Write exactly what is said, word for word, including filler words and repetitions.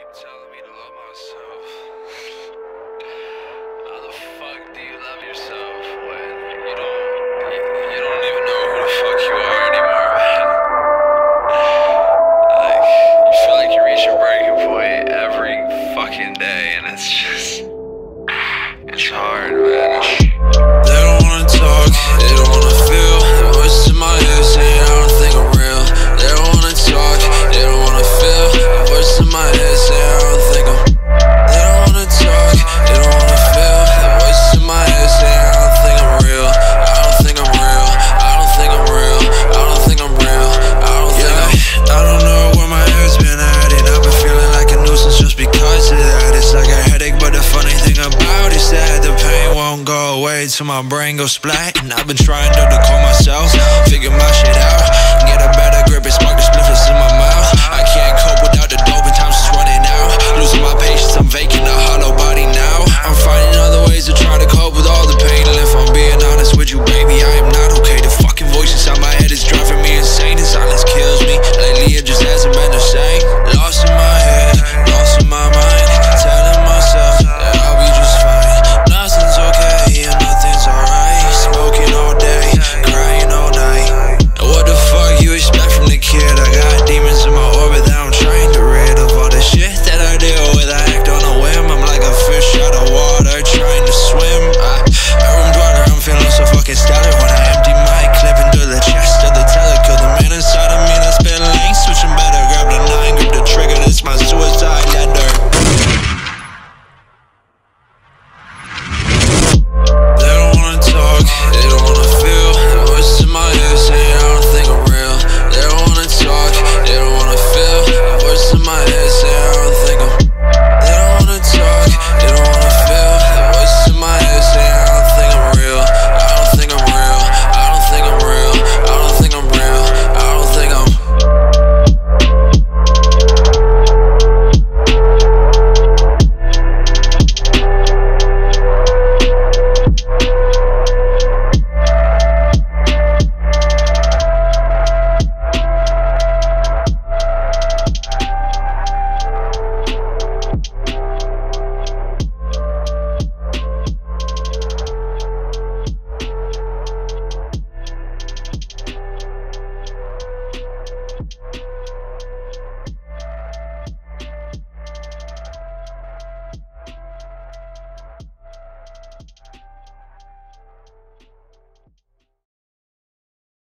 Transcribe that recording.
keep telling me to love myself. How the fuck do you love yourself when you don't, you, you don't even know who the fuck you are anymore, man? Like, you feel like you reach a breaking point every fucking day, and it's just, it's hard, man. They don't wanna talk, they don't wanna feel. The voices in my head saying I don't think I'm real. They don't wanna talk, they don't wanna feel. The voices in my head saying I don't think I'm. They don't wanna talk, they don't wanna feel. The voices in my head saying I don't think I'm real. I don't think I'm real. I don't think I'm real. I don't think I'm real. I don't think I'm. I don't know where my head's been at, and I've been feeling like a nuisance just because of that. It's like a headache, but the funny thing about it is that the pain won't go away till my brain goes splat. And I've been trying to, to call myself, figure my shit out, get a better grip and spark the spliffers in my mouth. I can't cope